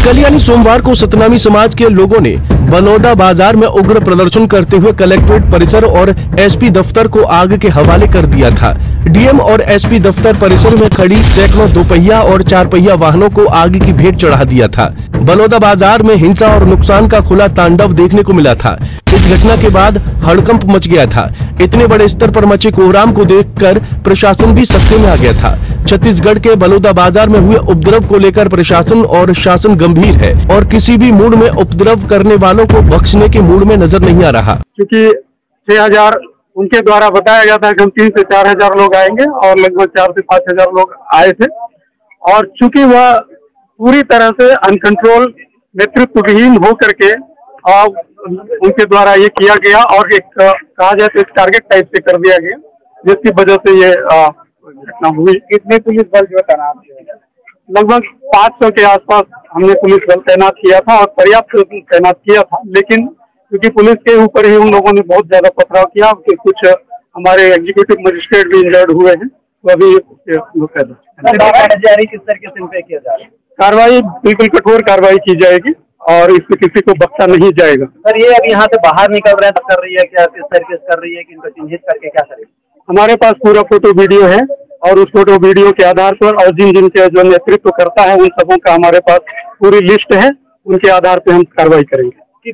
कल यानी सोमवार को सतनामी समाज के लोगों ने बलौदा बाजार में उग्र प्रदर्शन करते हुए कलेक्ट्रेट परिसर और एसपी दफ्तर को आग के हवाले कर दिया था। डीएम और एसपी दफ्तर परिसर में खड़ी सैकड़ों दोपहिया और चार पहिया वाहनों को आग की भेंट चढ़ा दिया था। बलौदा बाजार में हिंसा और नुकसान का खुला तांडव देखने को मिला था। इस घटना के बाद हड़कंप मच गया था। इतने बड़े स्तर पर मचे कोहराम को देखकर प्रशासन भी सख्ते में आ गया था। छत्तीसगढ़ के बलौदा बाजार में हुए उपद्रव को लेकर प्रशासन और शासन गंभीर है और किसी भी मूड में उपद्रव करने वालों को बख्शने के मूड में नजर नहीं आ रहा। क्योंकि 6000 उनके द्वारा बताया गया था कि हम 3 से 4000 लोग आएंगे और लगभग 4 से 5000 लोग आए थे। और चूंकि वह पूरी तरह से अनकंट्रोल नेतृत्व विहीन हो करके उनके द्वारा ये किया गया और एक कहा जाए तो टारगेट टाइप से कर दिया गया, जिसकी वजह से ये घटना हुई। कितने पुलिस बल जो तैनात किया? लगभग 500 के आसपास हमने पुलिस बल तैनात किया था और पर्याप्त तैनात किया था, लेकिन क्योंकि पुलिस के ऊपर ही उन लोगों ने बहुत ज्यादा पथराव किया कि कुछ हमारे एग्जीक्यूटिव मजिस्ट्रेट भी इंजर्ड हुए हैं। तो अभी जारी किस तरीके से पे किया जा रहा है? कार्रवाई बिल्कुल कठोर कार्रवाई की जाएगी और इसमें किसी को बख्शा नहीं जाएगा। सर ये अभी यहाँ से बाहर निकल रहे हैं, कर रही है क्या, किस तरीके से कर रही है कि इनको चिन्हित करके क्या करेगी? हमारे पास पूरा फोटो वीडियो है और उस फोटो वीडियो के आधार पर और जिन के जो नेतृत्व करता है उन सबों का हमारे पास पूरी लिस्ट है, उनके आधार पर हम कार्रवाई करेंगे।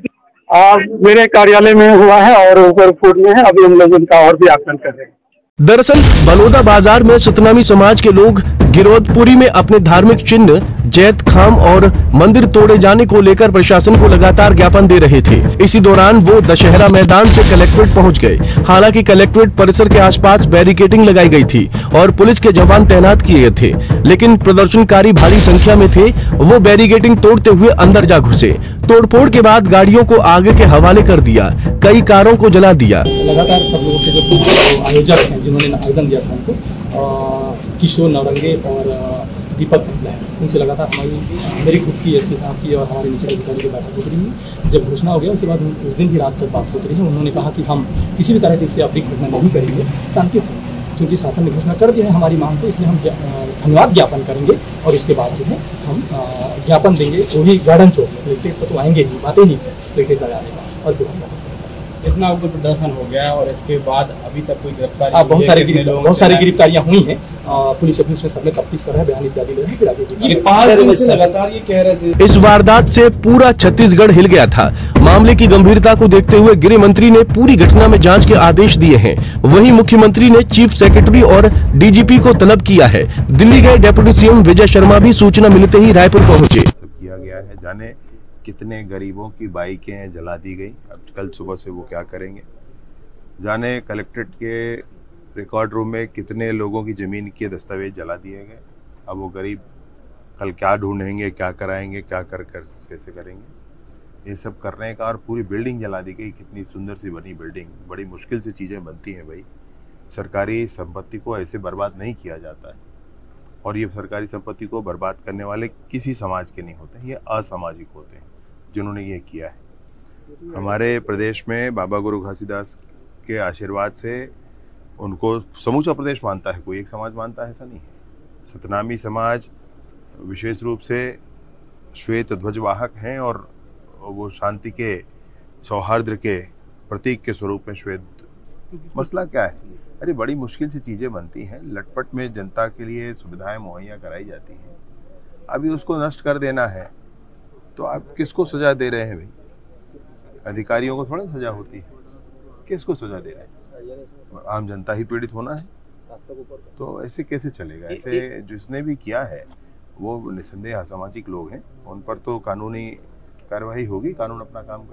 मेरे कार्यालय में हुआ है और ऊपर फूड में है, अभी हम लोग उनका और भी आकलन कर रहे हैं। दरअसल बलौदा बाजार में सतनामी समाज के लोग गिरौदपुरी में अपने धार्मिक चिन्ह जैत खाम और मंदिर तोड़े जाने को लेकर प्रशासन को लगातार ज्ञापन दे रहे थे। इसी दौरान वो दशहरा मैदान से कलेक्ट्रेट पहुंच गए। हालांकि कलेक्ट्रेट परिसर के आसपास बैरिकेडिंग लगाई गई थी और पुलिस के जवान तैनात किए गए थे, लेकिन प्रदर्शनकारी भारी संख्या में थे। वो बैरिकेडिंग तोड़ते हुए अंदर जा घुसे। तोड़फोड़ के बाद गाड़ियों को आग के हवाले कर दिया, कई कारों को जला दिया। लगातार सब लोगों से जो आयोजक हैं जिन्होंने आवेदन दिया था उनको, किशोर नौरंगे और दीपक उनसे लगातार मेरी खुद की एसपी साहब की और हमारे नीचे अधिकारी की बैठक होती रही है। जब घोषणा हो गया उसके बाद उस दिन भी रात तक बात होती रही है। उन्होंने कहा कि हम किसी भी तरह की इससे अतिरिक्त घटना नहीं करेंगे, शांतिपूर्ण, क्योंकि शासन ने घोषणा कर दिया है हमारी मांग को, इसलिए हम धन्यवाद ज्ञापन करेंगे और इसके बाद जो है हम ज्ञापन देंगे। वही गार्डन चौक इलेक्ट्रिक तो आएंगे ही, बातें नहीं इलेक्ट्रिक लगाने का। और फिर हम इतना उग्र प्रदर्शन हो गया और इसके बाद अभी तक कोई गिरफ्तारी बहुत सारी गिरफ्तारियां हुई हैं। पुलिस अभी सब में तफ्तीश कर रहा है, बयान इत्यादि ले रहे हैं। फिर आगे 5 दिन से लगातार ये कह रहे थे। इस वारदात से पूरा छत्तीसगढ़ हिल गया था। मामले की गंभीरता को देखते हुए गृह मंत्री ने पूरी घटना में जांच के आदेश दिए हैं। वहीं मुख्यमंत्री ने चीफ सेक्रेटरी और डीजीपी को तलब किया है। दिल्ली गए डिप्टी सीएम विजय शर्मा भी सूचना मिलते ही रायपुर पहुंचे। किया गया है, जाने कितने गरीबों की बाइकें जला दी गई। अब कल सुबह से वो क्या करेंगे, जाने कलेक्ट्रेट के रिकॉर्ड रूम में कितने लोगों की ज़मीन के दस्तावेज जला दिए गए। अब वो गरीब कल क्या ढूंढेंगे, क्या कराएंगे, क्या कर कैसे करेंगे, ये सब करने का। और पूरी बिल्डिंग जला दी गई, कितनी सुंदर सी बनी बिल्डिंग। बड़ी मुश्किल से चीज़ें बनती हैं भाई। सरकारी संपत्ति को ऐसे बर्बाद नहीं किया जाता है और ये सरकारी संपत्ति को बर्बाद करने वाले किसी समाज के नहीं होते, ये असामाजिक होते हैं जिन्होंने ये किया है। हमारे प्रदेश में बाबा गुरु घासीदास के आशीर्वाद से उनको समूचा प्रदेश मानता है, कोई एक समाज मानता है ऐसा नहीं है। सतनामी समाज विशेष रूप से श्वेत ध्वजवाहक हैं और वो शांति के, सौहार्द के प्रतीक के स्वरूप में श्वेत। मसला क्या है, अरे बड़ी मुश्किल से चीज़ें बनती हैं, लटपट में जनता के लिए सुविधाएं मुहैया कराई जाती हैं। अभी उसको नष्ट कर देना है तो आप किसको सजा दे रहे हैं भाई? अधिकारियों को थोड़ा सजा होती है, किसको सजा दे रहे हैं? आम जनता ही पीड़ित होना है, तो ऐसे कैसे चलेगा? ऐसे जिसने भी किया है वो निसंदेह असामाजिक लोग हैं, उन पर तो कानूनी कार्रवाई होगी, कानून अपना काम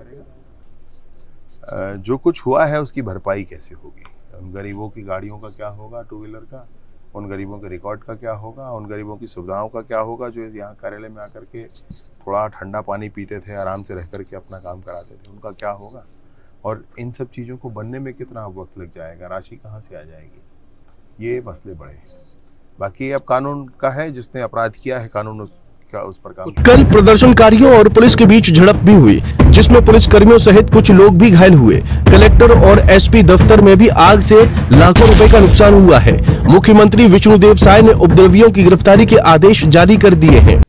करेगा। जो कुछ हुआ है उसकी भरपाई कैसे होगी? उन गरीबों की गाड़ियों का क्या होगा, 2 व्हीलर का? उन गरीबों के रिकॉर्ड का क्या होगा? उन गरीबों की सुविधाओं का क्या होगा जो यहाँ कार्यालय में आकर के थोड़ा ठंडा पानी पीते थे, आराम से रह करके अपना काम कराते थे, उनका क्या होगा? और इन सब चीज़ों को बनने में कितना वक्त लग जाएगा, राशि कहाँ से आ जाएगी? ये मसले बड़े हैं। बाकी अब कानून का है, जिसने अपराध किया है कानून का उस पर काम। कल प्रदर्शनकारियों और पुलिस के बीच झड़प भी हुई, जिसमें पुलिसकर्मियों सहित कुछ लोग भी घायल हुए। कलेक्टर और एसपी दफ्तर में भी आग से लाखों रुपए का नुकसान हुआ है। मुख्यमंत्री विष्णुदेव साय ने उपद्रवियों की गिरफ्तारी के आदेश जारी कर दिए हैं।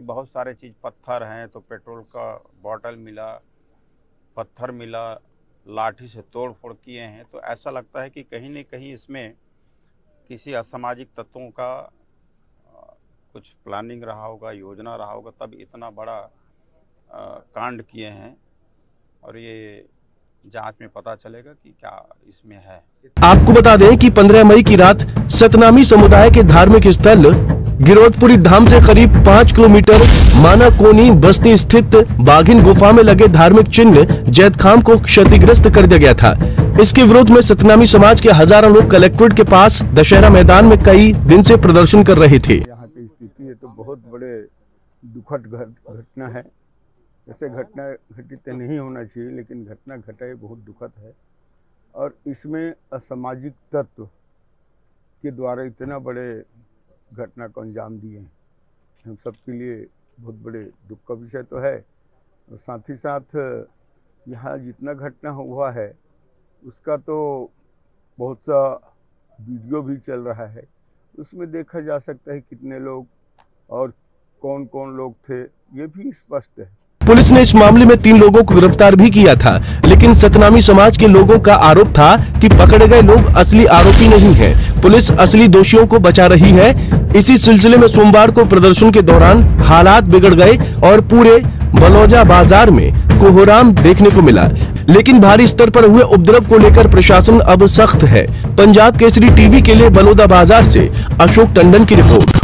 बहुत सारे चीज़, पत्थर हैं तो पेट्रोल का बॉटल मिला, पत्थर मिला, लाठी से तोड़ फोड़ किए हैं। तो ऐसा लगता है कि कहीं न कहीं इसमें किसी असामाजिक तत्वों का कुछ प्लानिंग रहा होगा, योजना रहा होगा, तब इतना बड़ा कांड किए हैं। और ये जांच में पता चलेगा कि क्या इसमें है। आपको बता दें कि 15 मई की रात सतनामी समुदाय के धार्मिक स्थल गिरोधपुरी धाम से करीब 5 किलोमीटर मानाकोनी बस्ती स्थित बाघिन गुफा में लगे धार्मिक चिन्ह जैतखाम को क्षतिग्रस्त कर दिया गया था। इसके विरोध में सतनामी समाज के हजारों लोग कलेक्ट्रेट के पास दशहरा मैदान में कई दिन से प्रदर्शन कर रहे थे। यहाँ की स्थिति है तो बहुत बड़े दुखद घटना है। ऐसे घटना घटित नहीं होना चाहिए, लेकिन घटना घटा है, बहुत दुखद है। और इसमें असामाजिक तत्व के द्वारा इतना बड़े घटना को अंजाम दिए हैं, हम सबके लिए बहुत बड़े दुख का विषय तो है। और साथ ही साथ यहाँ जितना घटना हुआ है उसका तो बहुत सा वीडियो भी चल रहा है, उसमें देखा जा सकता है कितने लोग और कौन कौन लोग थे, ये भी स्पष्ट है। पुलिस ने इस मामले में 3 लोगों को गिरफ्तार भी किया था, लेकिन सतनामी समाज के लोगों का आरोप था कि पकड़े गए लोग असली आरोपी नहीं हैं। पुलिस असली दोषियों को बचा रही है। इसी सिलसिले में सोमवार को प्रदर्शन के दौरान हालात बिगड़ गए और पूरे बलौदा बाजार में कोहराम देखने को मिला, लेकिन भारी स्तर पर हुए उपद्रव को लेकर प्रशासन अब सख्त है। पंजाब केसरी टीवी के लिए बलौदा बाजार से अशोक टंडन की रिपोर्ट।